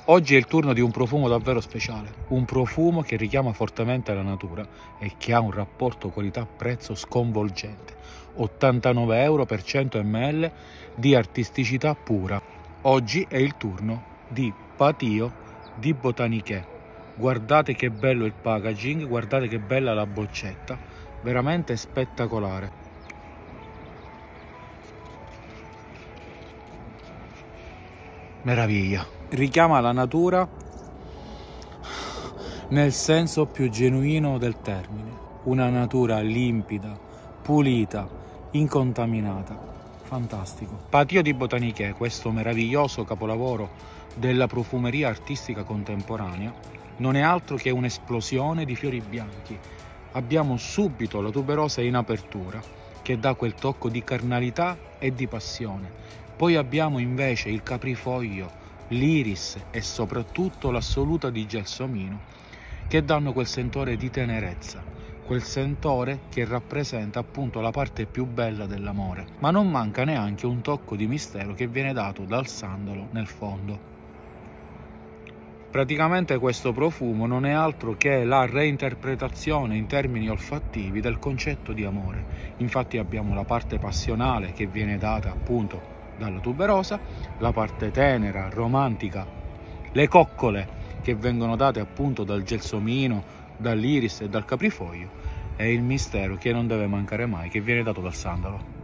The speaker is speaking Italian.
Oggi è il turno di un profumo davvero speciale, un profumo che richiama fortemente la natura e che ha un rapporto qualità-prezzo sconvolgente. 89 euro per 100 ml di artisticità pura. Oggi è il turno di Patio di Botaniquet. Guardate che bello il packaging, guardate che bella la boccetta, veramente spettacolare. Meraviglia, richiama la natura nel senso più genuino del termine, una natura limpida, pulita, incontaminata, fantastico. Patio di Botaniquet, questo meraviglioso capolavoro della profumeria artistica contemporanea, non è altro che un'esplosione di fiori bianchi. Abbiamo subito la tuberosa in apertura, che dà quel tocco di carnalità e di passione. Poi abbiamo invece il caprifoglio, l'iris e soprattutto l'assoluta di gelsomino, che danno quel sentore di tenerezza, quel sentore che rappresenta appunto la parte più bella dell'amore. Ma non manca neanche un tocco di mistero che viene dato dal sandalo nel fondo. Praticamente questo profumo non è altro che la reinterpretazione in termini olfattivi del concetto di amore. Infatti abbiamo la parte passionale che viene data appunto dalla tuberosa, la parte tenera, romantica, le coccole che vengono date appunto dal gelsomino, dall'iris e dal caprifoglio, e il mistero che non deve mancare mai, che viene dato dal sandalo.